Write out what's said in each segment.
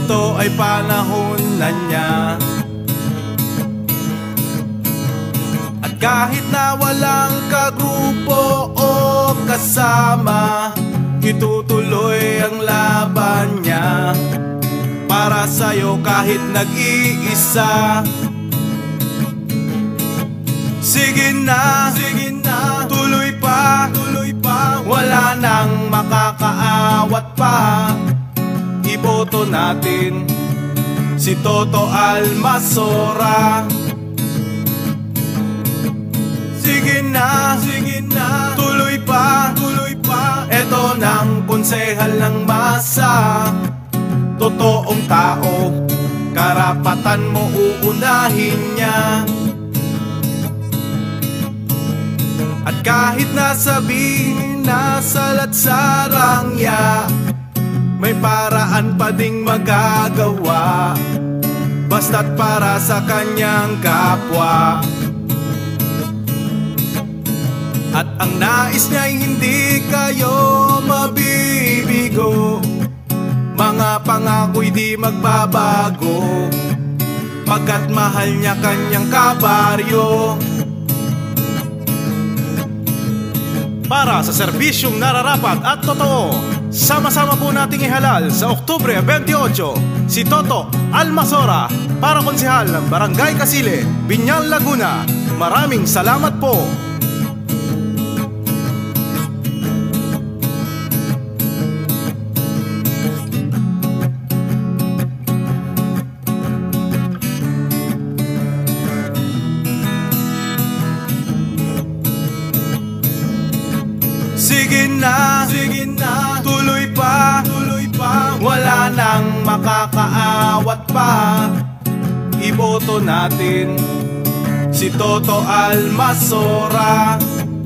ito ay panahon na niya. At kahit na walang kagrupo o kasama, itutuloy ang laban niya para sa'yo kahit nag-iisa. Sige na, tuloy pa, wala nang makakaawat pa. Iboto natin si Toto Almasora. Sige na, tuloy pa, eto ng konsehal ng masa. Totoong tao, karapatan mo uunahin niya. At kahit nasabihin na salat sarang ya, may paraan pa ding magagawa, basta't para sa kanyang kapwa. At ang nais niya'y hindi kayo mabibigo, mga pangako'y di magbabago, pagkat mahal niya kanyang kabaryo. Para sa serbisyong nararapat at totoo, sama-sama po nating ihalal sa Oktubre 28 si Toto Almasora para konsehal ng Barangay Casile, Biñan, Laguna. Maraming salamat po. Sige na, tuloy pa, wala nang makakaawat pa. Iboto natin si Toto Almasora.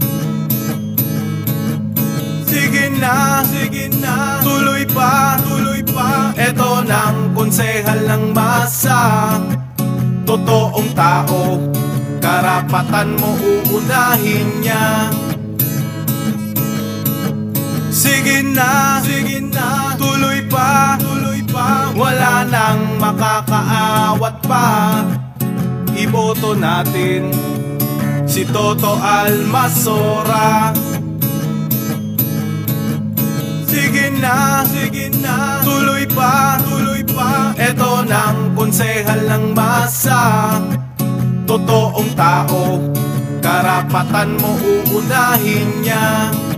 Sige na, tuloy pa, eto ng konsehal ng masa. Totoong tao, karapatan mo uunahin niya. Sige na, tuloy pa, wala nang makakaawat pa. Iboto natin si Toto Almasora. Sige na, tuloy pa, eto ng konsehal ng masa. Totoong tao, karapatan mo uunahin niya.